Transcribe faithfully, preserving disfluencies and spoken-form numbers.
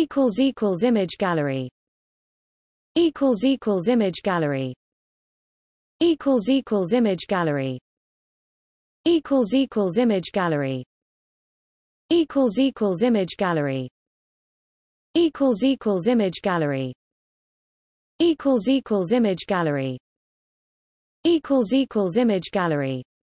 equals equals image gallery equals equals image gallery equals equals image gallery equals equals image gallery equals equals image gallery equals equals image gallery equals equals image gallery equals equals image gallery